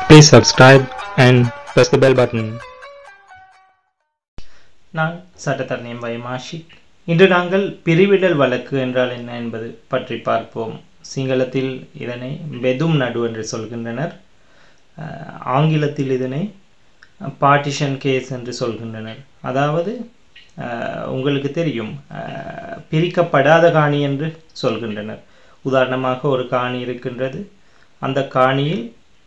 Please subscribe and press the bell button. நான் சட்டத்தரணி MYMA. இன்று நாங்கள் பிரிவிடல் வழக்கு என்றால் என்ன என்பது பற்றி பார்ப்போம். சிங்களத்தில் இதனை பெதும் நடு என்று சொல்கின்றனர். ஆங்கிலத்தில் இதனை பார்ட்டிஷன் கேஸ் என்று சொல்கின்றனர். அதாவது உங்களுக்கு தெரியும், பிரிக்கப்படாத காணி என்று சொல்கின்றனர். உதாரணமாக ஒரு காணி இருக்கின்றது. அந்த காணியில்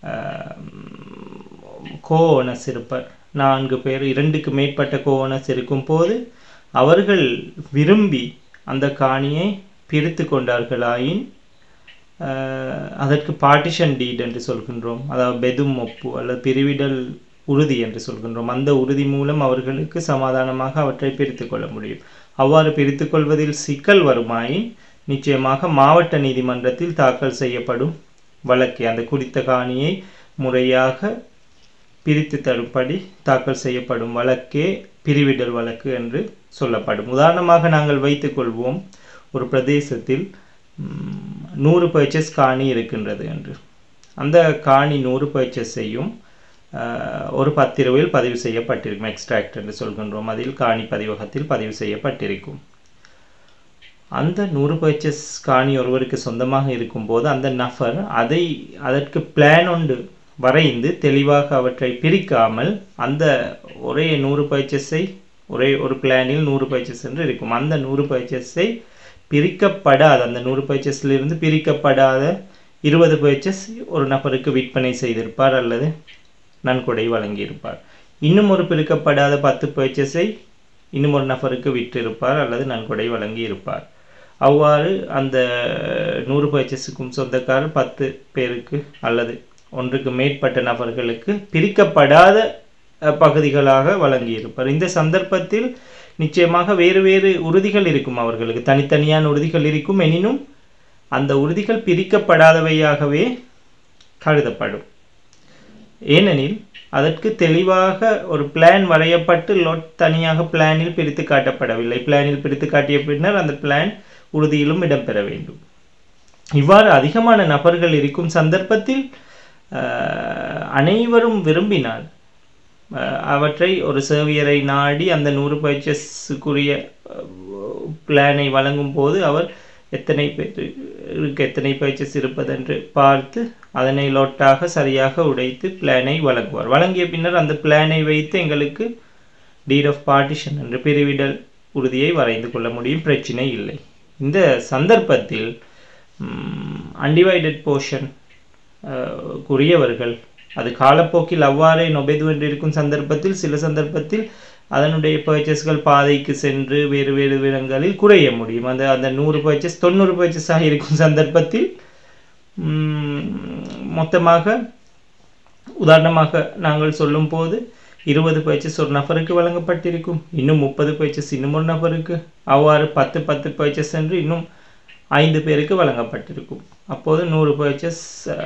கோஓனர்ஸ் இருப்பர், 4 பேர், 2க்கு மேற்பட்ட கோஓனர்ஸ் இருக்கும் போது அவர்கள் விரும்பி அந்த காணியை பிரித்து கொண்டார்களாயின் அதற்கு பார்ட்டிஷன் டீட் என்று சொல்கின்றோம். அதாவது பெதும் ஒப்பு அல்லது பிரிவிடல் உறுதி என்று சொல்கின்றோம். அந்த உறுதி மூலம் அவர்களுக்கு சமாதானமாக அவற்றை பிரித்து கொள்ள முடியும். அவ்வாறு பிரித்து கொள்வதில் சிக்கல் வருமாயின் நிச்சயமாக மாவட்ட நீதிமன்றத்தில் தாக்கல் செய்யப்படும் வழக்கு, அந்த குறித்த காணியை முறையாக பிரித்து தரும்படி தாக்கல் செய்யப்படும் வழக்கே பிரிவிடல் வழக்கு என்று சொல்லப்படும். உதாரணமாக நாங்கள் வைத்துக்கொள்வோம், ஒரு பிரதேசத்தில் 100 பர்ச்சேஸ் காணி இருக்கின்றது என்று. அந்த காணி 100 பர்ச்சேஸையும் ஒரு பத்திரவில் பதிவு செய்யப்பட்டிருக்கும், எக்ஸ்ட்ராக்ட் என்று சொல்கின்றோம். அதில் காணி பதிவகத்தில் பதிவு செய்யப்பட்டிருக்கும். அந்த 100 பர்ச்சேஸ் காணி ஒருவருக்கு சொந்தமாக இருக்கும்போது அந்த நபர் அதற்கு பிளான் ஒன்று வரைந்து தெளிவாக அவற்றை பிரிக்காமல் அந்த ஒரே 100 பர்ச்சேஸை ஒரே ஒரு பிளானில் 100 பர்ச்சேஸ் என்று இருக்கும். அந்த 100 பர்ச்சேஸை பிரிக்கப்படாத, அந்த 100 பர்ச்சேஸிலிருந்து பிரிக்கப்படாத 20 பர்ச்சேஸ் ஒரு நபருக்கு விற்பனை செய்திருப்பார் அல்லது நன்கொடை வழங்கியிருப்பார். இன்னும் ஒரு பிரிக்கப்படாத 10 பர்ச்சேஸை இன்னும் ஒரு நபருக்கு விற்றிருப்பார் அல்லது நன்கொடை வழங்கி இருப்பார். அவ்வாறு அந்த 100 பர்ச்சேஸுக்கும் சொந்தக்காரர் 10 பேருக்கு அல்லது ஒன்றுக்கு மேற்பட்ட நபர்களுக்கு பிரிக்கப்படாத பகுதிகளாக வழங்கியிருப்பார். இந்த சந்தர்ப்பத்தில் நிச்சயமாக வேறு வேறு உறுதிகள் இருக்கும், அவர்களுக்கு தனித்தனியான உறுதிகள் இருக்கும். எனினும் அந்த உறுதிகள் பிரிக்கப்படாதவையாகவே கருதப்படும். ஏனெனில் அதற்கு தெளிவாக ஒரு பிளான் வரையப்பட்டு லொட் தனியாக பிளானில் பிரித்து காட்டப்படவில்லை. பிளானில் பிரித்து காட்டிய பின்னர் அந்த பிளான் உறுதியிலும் இடம்பெற வேண்டும். இவ்வாறு அதிகமான நபர்கள் இருக்கும் சந்தர்ப்பத்தில் அனைவரும் விரும்பினால் அவற்றை ஒரு சேவியரை நாடி அந்த 100 பர்ச்சேஸுக்குரிய பிளானை வழங்கும் போது அவர் எத்தனை பேருக்கு எத்தனை பர்ச்சேஸ் இருப்பதென்று பார்த்து அதனை லொட்டாக சரியாக உடைத்து பிளானை வழங்குவார். வழங்கிய பின்னர் அந்த பிளானை வைத்து எங்களுக்கு டீட் ஆஃப் பார்ட்டிஷன் என்று பிரிவிடல் உறுதியை வரைந்து கொள்ள முடியும், பிரச்சனை இல்லை. இந்த சந்தர்ப்பத்தில் அன்டிவைடட் போர்ஷன் குறியவர்கள் அது காலப்போக்கில் அவ்வாறே நொபெது என்று இருக்கும் சந்தர்ப்பத்தில் சில சந்தர்ப்பத்தில் அதனுடைய பர்ச்சேஸ்கள் பாதைக்கு சென்று வேறு வேறு இடங்களில் குறைய முடியும். அந்த 100 பர்ச்சேஸ் 90 பர்ச்சேஸாக இருக்கும் சந்தர்ப்பத்தில் மொத்தமாக உதாரணமாக நாங்கள் சொல்லும் போது 20 பர்ச்சேஸ் ஒரு நபருக்கு வழங்கப்பட்டிருக்கும், இன்னும் 30 பர்ச்சேஸ் இன்னும் ஒரு நபருக்கு, அவ்வாறு 10 பர்ச்சேஸ் என்று இன்னும் 5 பேருக்கு வழங்கப்பட்டிருக்கும். அப்போது 100 பர்ச்சேஸ்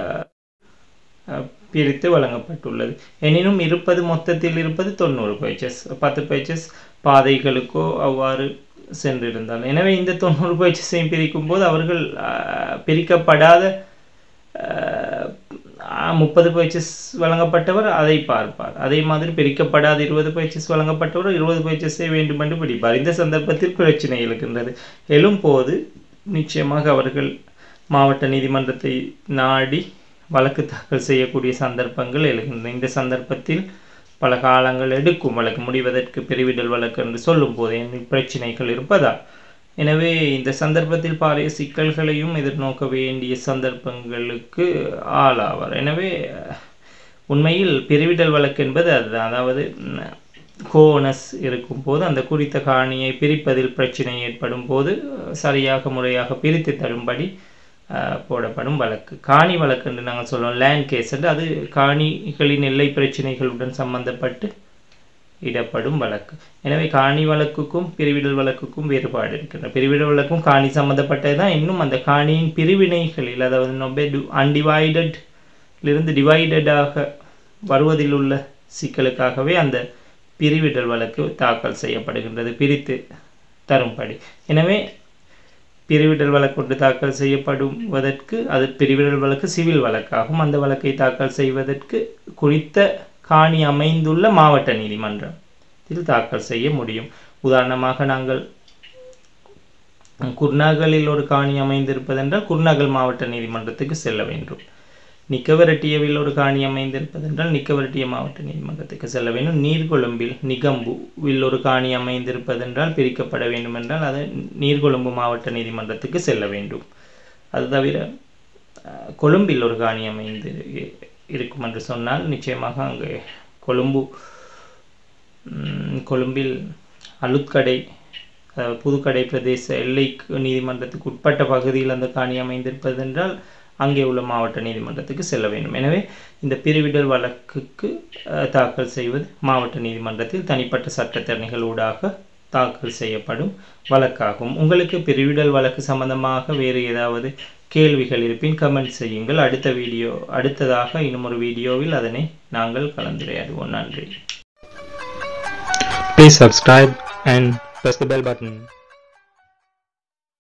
பிரித்து வழங்கப்பட்டுள்ளது. எனினும் மொத்தத்தில் இருப்பது 90 பர்ச்சேஸ், 10 பர்ச்சேஸ் பாதைகளுக்கோ அவ்வாறு சென்றிருந்தால். எனவே இந்த 90 பர்ச்சேஸையும் பிரிக்கும் போது அவர்கள் பிரிக்கப்படாத 30 பர்ச்சேஸ் வழங்கப்பட்டவர் அதை பார்ப்பார். அதே மாதிரி பிரிக்கப்படாத 20 பர்ச்சேஸ் வழங்கப்பட்டவர் 20 பர்ச்சேஸை வேண்டுமென்று பிடிப்பார். இந்த சந்தர்ப்பத்தில் பிரச்சனை எழுகின்றது. எழும்போது நிச்சயமாக அவர்கள் மாவட்ட நீதிமன்றத்தை நாடி வழக்கு தாக்கல் செய்யக்கூடிய சந்தர்ப்பங்கள் எழுகின்றன. இந்த சந்தர்ப்பத்தில் பல காலங்கள் எடுக்கும் வழக்கு முடிவதற்கு, பிரிவிடல் வழக்கு என்று சொல்லும் போது பிரச்சனைகள் இருப்பதால். எனவே இந்த சந்தர்ப்பத்தில் பாரிய சிக்கல்களையும் எதிர்நோக்க வேண்டிய சந்தர்ப்பங்களுக்கு ஆளாவார். எனவே உண்மையில் பிரிவிடல் வழக்கு என்பது அதுதான். அதாவது கோனஸ் இருக்கும் போது அந்த குறித்த காணியை பிரிப்பதில் பிரச்சனை ஏற்படும் போது சரியாக முறையாக பிரித்து தரும்படி போடப்படும் வழக்கு. காணி வழக்கு என்று நாங்கள் சொல்லுவோம், லேண்ட் கேஸ் என்று. அது காணிகளின் எல்லை பிரச்சனைகளுடன் சம்பந்தப்பட்டு இடப்படும் வழக்கு. எனவே காணி வழக்குக்கும் பிரிவிடல் வழக்குக்கும் வேறுபாடு இருக்கின்றன. பிரிவிடல் வழக்கும் காணி சம்பந்தப்பட்டது தான். இன்னும் அந்த காணியின் பிரிவினைகளில், அதாவது அன்டிவைடட்லிருந்து டிவைடடாக வருவதில் உள்ள சிக்கலுக்காகவே அந்த பிரிவிடல் வழக்கு தாக்கல் செய்யப்படுகின்றது, பிரித்து தரும்படி. எனவே பிரிவிடல் வழக்கு ஒன்று தாக்கல் செய்யப்படுவதற்கு அது பிரிவிடல் வழக்கு சிவில் வழக்காகும். அந்த வழக்கை தாக்கல் செய்வதற்கு குறித்த காணி அமைந்துள்ள மாவட்ட நீதிமன்றத்தில் தாக்கல் செய்ய முடியும். உதாரணமாக நாங்கள் குர்நாகலில் ஒரு காணி அமைந்திருப்பதென்றால் குர்நாகல் மாவட்ட நீதிமன்றத்துக்கு செல்ல வேண்டும். நிக்கவரட்டியவில் ஒரு காணி அமைந்திருப்பதென்றால் நிக்கவரட்டிய மாவட்ட நீதிமன்றத்துக்கு செல்ல வேண்டும். நீர்கொழும்பில் நிகம்புவில் ஒரு காணி அமைந்திருப்பதென்றால் பிரிக்கப்பட வேண்டும் என்றால் அது நீர்கொழும்பு மாவட்ட நீதிமன்றத்துக்கு செல்ல வேண்டும். அது தவிர கொழும்பில் ஒரு காணி அமைந்து இருக்கும் என்று சொன்னால் நிச்சயமாக அங்கு கொழும்பில் அலுத்கடை புதுக்கடை பிரதேச எல்லை நீதிமன்றத்துக்கு உட்பட்ட பகுதியில் அந்த காணி அமைந்திருப்பதென்றால் அங்கே உள்ள மாவட்ட நீதிமன்றத்துக்கு செல்ல வேண்டும். எனவே இந்த பிரிவிடல் வழக்குக்கு தாக்கல் செய்வது மாவட்ட நீதிமன்றத்தில் தனிப்பட்ட சட்டத்தரணிகள் ஊடாக தாக்கல் செய்யப்படும் வழக்காகும். உங்களுக்கு பிரிவிடல் வழக்கு சம்பந்தமாக வேறு ஏதாவது கேள்விகள் இருப்பின் கமெண்ட் செய்யுங்கள். அடுத்ததாக இன்னும் ஒரு வீடியோவில் அதனை நாங்கள் கலந்துரையாடுவோம். நன்றி. Please subscribe and press the bell button.